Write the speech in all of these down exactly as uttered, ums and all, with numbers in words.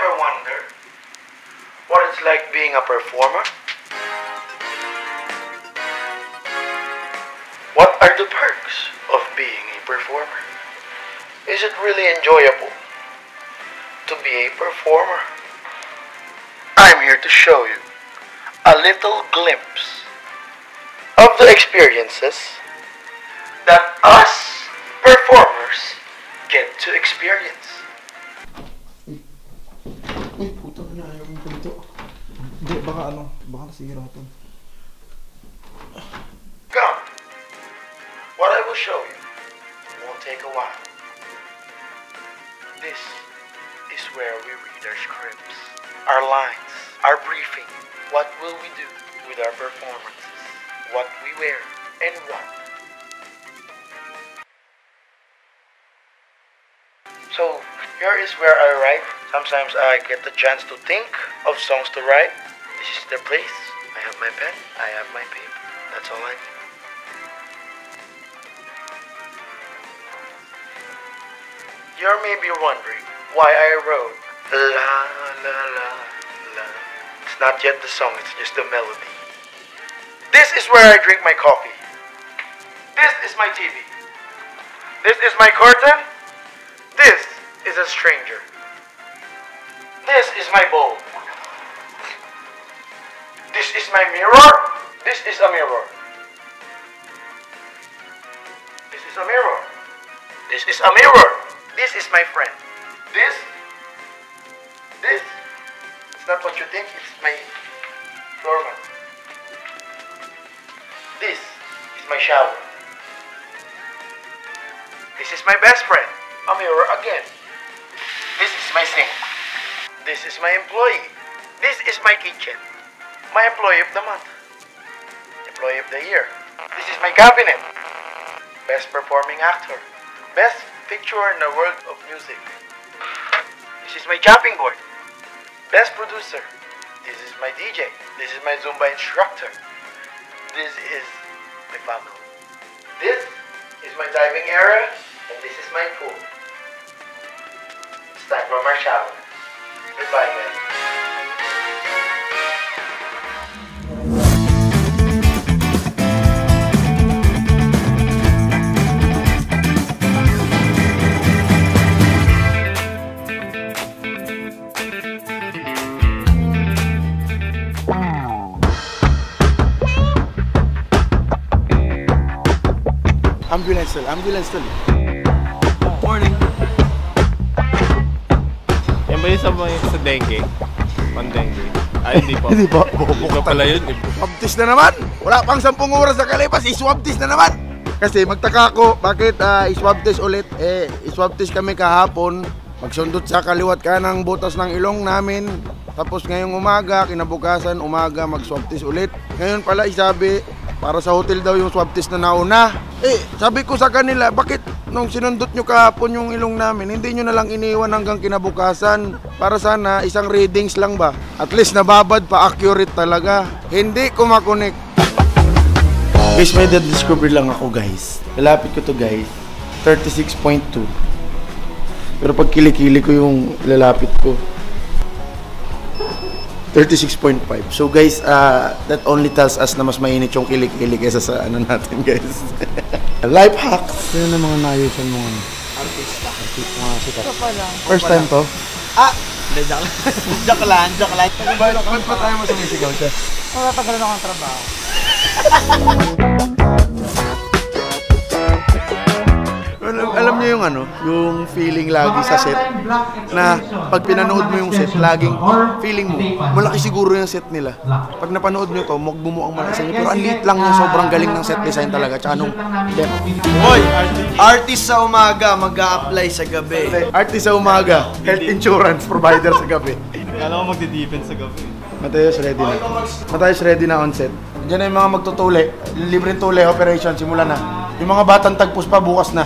ever wonder what it's like being a performer? What are the perks of being a performer? Is it really enjoyable to be a performer? I'm here to show you a little glimpse of the experiences that us performers get to experience. Uy, puta na, ayaw mong pinto. Hindi, baka ano, baka nasira ito. Come. What I will show you won't take a while. This is where we read our scripts, our lines, our briefing. What will we do with our performances? What we wear and what. So, here is where I write. Sometimes I get the chance to think of songs to write. This is the place. I have my pen, I have my paper. That's all I need. You may be wondering why I wrote La La La La. It's not yet the song, it's just the melody. This is where I drink my coffee. This is my T V. This is my curtain. This is a stranger. This is my bowl. This is my mirror. This is a mirror. This is a mirror. This is a mirror. This is my friend. This, this, it's not what you think, it's my floor mat. This is my shower. This is my best friend. A mirror again. This is my sink. This is my employee. This is my kitchen. My employee of the month. Employee of the year. This is my cabinet. Best performing actor. Best picture in the world of music. This is my chopping board. Best producer. This is my D J. This is my Zumba instructor. This is my family. This is my diving area. And this is my pool. It's time for my shower. Goodbye, guys. Ambulance tol, ambulance tol. Morning. Yan ba yung sa, sa dengue? Pan-dengue? Ay, hindi pa. Hindi pa. Buka pala yun. Swab test na naman. Wala pang sampung oras na kalipas, i-swab test na naman. Kasi magtaka ako, bakit uh, i-swab test ulit? Eh, i-swab test kami kahapon. Magsundot sa kaliwat kanang butas ng ilong namin. Tapos ngayong umaga, kinabukasan, umaga, mag-swab test ulit. Ngayon pala, isabi, para sa hotel daw yung swab test na nauna. Eh, sabi ko sa kanila, bakit nung sinundot nyo kahapon yung ilong namin, hindi nyo nalang iniwan hanggang kinabukasan? Para sana, isang readings lang ba? At least nababad pa, accurate talaga. Hindi ko makonek. Guys, may discover lang ako guys. Lalapit ko to guys, thirty-six point two. Pero pag kilikili ko yung lalapit ko, thirty-six point five. So guys, uh, that only tells us na mas mainit yung kilikili kaysa sa ano natin guys. Life hacks. Sino na mga naayusan mo ano? Artista. Artista. Mga sikat. Ito pa lang. First time to? Ah! Hindi, joke lang. Joke lang, joke lang. Ba't pa tayo masumisigaw siya? Matagalan ako ng trabaho. Alam, alam niyo yung ano, yung feeling lagi sa set na pag pinanood mo yung set, laging feeling mo, malaki siguro yung set nila. Pag napanood nyo to, magbumuang malaki sa inyo, pero ang liit lang niya, sobrang galing ng set design talaga. Tsaka nung demo. Hoy! Artist sa umaga, mag-a-apply sa gabi. Artist sa umaga, health insurance provider sa gabi. Kala ko magdi-defense sa gabi. Matayos ready na. Matayos ready na on set. Diyan na yung mga magtutuli, libreng tuli operation, simula na. Yung mga batang tagpos pa, bukas na.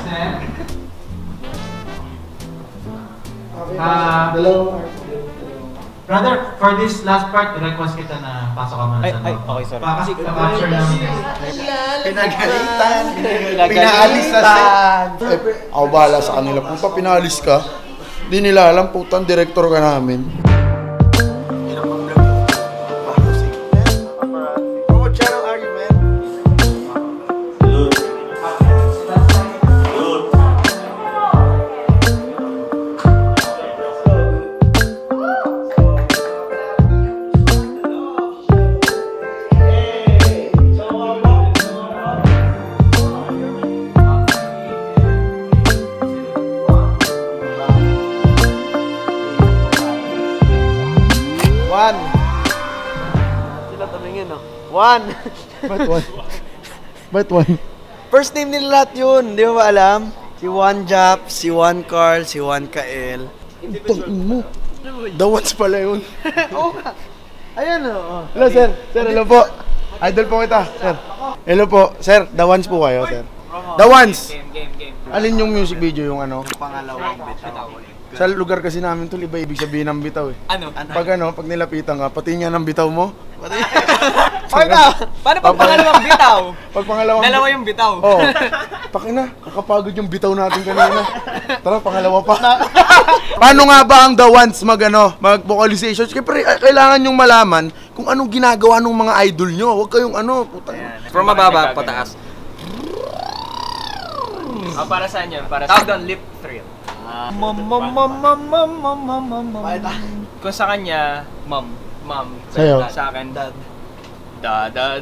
Uh, brother, for this last part, request kita na pasok ka muna sa Ay, okay, sorry. Kasi capture namin. Pinagalitan. Pinaalis sa set. Eh, ako bahala sa kanila. Kung pa pinaalis ka, Di nila alam, putang director ka namin. What channel are you, man? One. Sila tumingin, no? One. Ba't one? Ba't one? First name nila lahat yun. Di mo ba alam? Si Juan Jap, si Juan Carl, si Juan Kael. Tangin mo. The ones pala yun. Oo nga. Ayan, o. Hello, sir. Sir, hello po. Idol po kita, sir. Hello po. Sir, the ones po kayo, sir. The ones. Game, game, game. Alin yung music video yung ano? Pangalawang bitaw. Sa lugar kasi namin to, iba ibig sabihin ng bitaw eh. Ano? Pag ano, pag nilapitan ka, pati niya ng bitaw mo. Pag na! Paano pag pangalawang bitaw? Pag pangalawang... Dalawa yung bitaw. Oo. Pakina, nakapagod yung bitaw natin kanina. Tara, pangalawa pa. Paano nga ba ang the ones mag ano, mag vocalization? Siyempre, kailangan yung malaman kung anong ginagawa ng mga idol nyo. Huwag kayong ano, putang. From mababa, pataas. Ah, para saan yun? Para sa... Tawag doon, lip thrill. Mom, mom, mom, mom, mom, mom, mom, mom, mom. Kung sa kanya, mom, mom. Sa'yo? Sa akin, dad. Dad, dad.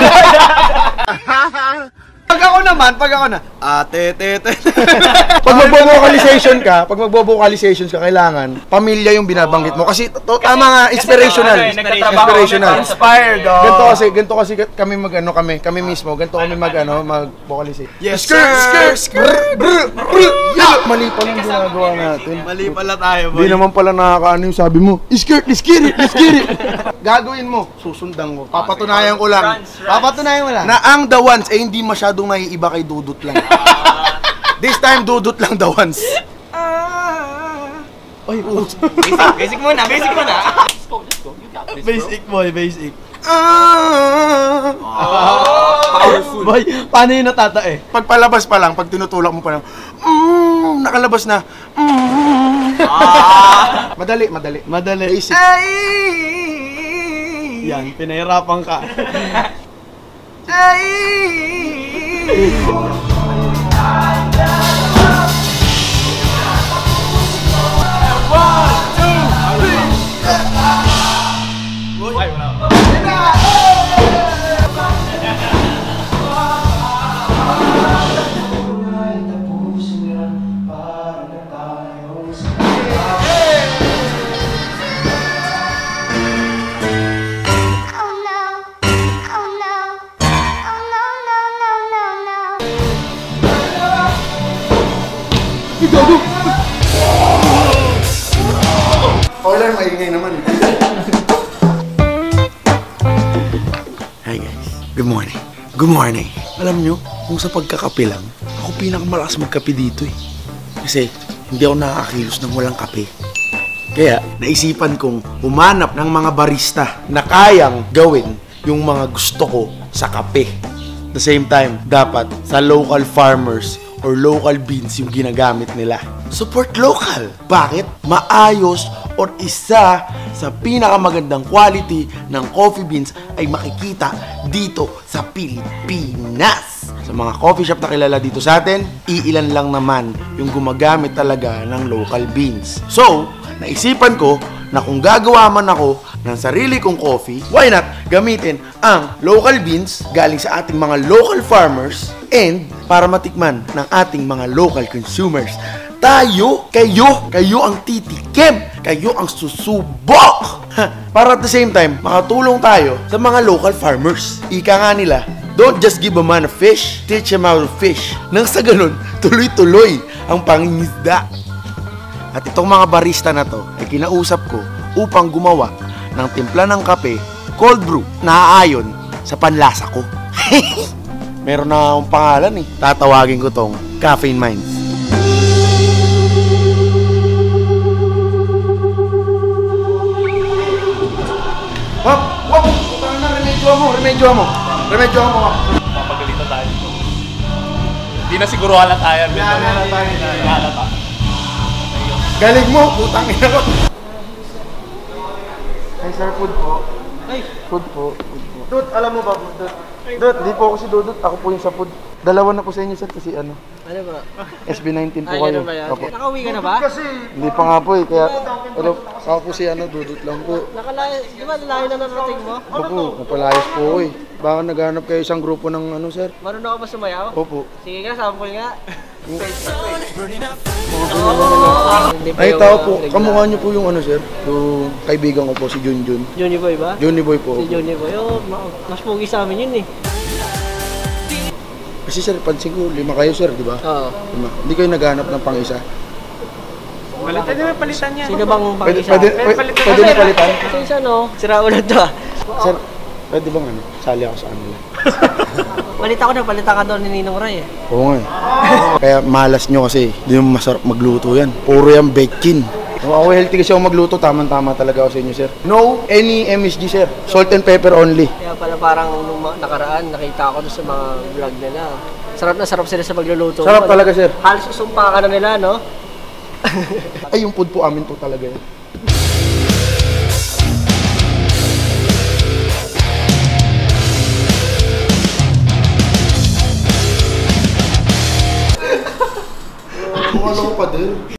Pag ako naman, pag ako na, ate, te, te. Pag magbo-vocalization ka, pag magbo-vocalizations ka, kailangan pamilya yung binabanggit mo. Kasi to, tama nga, inspirational. Inspirational. Inspired, oh. Ganito kasi, ganito kasi kami mag ano kami, kami mismo, ganito kami mag ano, mag-vocalize. Yes, skirt, sir. skirt, skirt, brr, brr, yeah. Mali pa lang ginagawa natin. Mali pala tayo, boy. Hindi naman pala nakakaano yung sabi mo, skirt, skirt, skirt. Gagawin mo, susundan mo. Papatunayan ko lang. Papatunayan mo lang. Na ang the ones ay hindi masyadong naiiba kay Dudut lang. This time, Dudut lang the ones. Ay, oh. Basic, basic muna, basic muna. Basic, boy, basic. Ah. Powerful. Boy, paano yung natatae? Pag palabas pa lang, pag tinutulak mo pa lang, mm, nakalabas na. Mm. Ah. Madali, madali. Madali. Basic. Yan, pinahirapan ka. Okay lang, maingay naman. Hi guys, good morning. Good morning. Alam nyo, kung sa pagkakape lang, ako pinakamalakas magkape dito eh. Kasi hindi ako nakakakilos ng walang kape. Kaya naisipan kong humanap ng mga barista na kayang gawin yung mga gusto ko sa kape. At the same time, dapat sa local farmers or local beans yung ginagamit nila. Support local. Bakit? Maayos or isa sa pinakamagandang quality ng coffee beans ay makikita dito sa Pilipinas. Sa mga coffee shop na kilala dito sa atin, iilan lang naman yung gumagamit talaga ng local beans. So, naisipan ko na kung gagawa man ako ng sarili kong coffee, why not gamitin ang local beans galing sa ating mga local farmers and para matikman ng ating mga local consumers. Tayo, kayo, kayo ang titikim, kayo ang susubok. Para at the same time, makatulong tayo sa mga local farmers. Ika nga nila, don't just give a man a fish, teach him how to fish. Nang sa ganun, tuloy-tuloy ang pangingisda. At itong mga barista na to ay kinausap ko upang gumawa ng timpla ng kape, cold brew, na aayon sa panlasa ko. Meron na akong pangalan eh. Tatawagin ko tong Caffeine Minds. Wap! Wap! Putang na, remedyo mo! Remedyo mo! Remedyo mo! Mapagalitan tayo dito. Hindi na siguro halata yan. Halata tayo. Halata. Galing mo, putang ina ko. Ay, sir, food po. Ay, Food po, food po. Dut, alam mo ba, Dut? Dut, di po ako si Dudut, ako po yung sa food. Dalawa na po sa inyo, sir, kasi ano, ano ba? S B nineteen po Ay, kayo. ganun ba yan? Opo. Nakauwi ka na ba? Hindi pa nga po eh, kaya, ano, ako po si ano, Dudut lang po. Nakalayo, di ba layo na narating mo? Opo, napalayas po ko eh. Baka naghanap kayo isang grupo ng ano, sir? Marunong ako ba sumayaw? Opo. Sige nga, sample nga. Ay, tao po, kamukha niyo po yung ano, sir? Yung kaibigan ko po, si Junjun. Johnny Boy ba? Johnny Boy po. Si Johnny Boy. Oh, ma- mas pogi sa amin yun eh. Kasi sir, pansin ko, lima kayo, sir, di ba? Oo. Lima. Hindi kayo naghanap ng pang-isa? Palitan niyo, palitan niya. Sino bang Pwede, pang-isa? pwede, pwede, pwede na palitan? Kasi isa no, sira ulo to ah. Sir, pwede bang ano, sali ako sa kanila? Palit ako na, palit ka doon ni Ninong Ray eh. Oo nga eh. Kaya malas nyo kasi, di mo masarap magluto yan. Puro yan baking. Ako healthy kasi ako magluto, tamang-tama talaga ako sa inyo, sir. No any M S G, sir. Salt and pepper only. Kaya pala parang nung ma- nakaraan, nakita ko doon sa mga vlog nila. Sarap na sarap sila sa magluluto. Sarap talaga, sir. Halos susumpa ka na nila, no? Ay, yung food po amin po talaga yan. Ano ko pa din?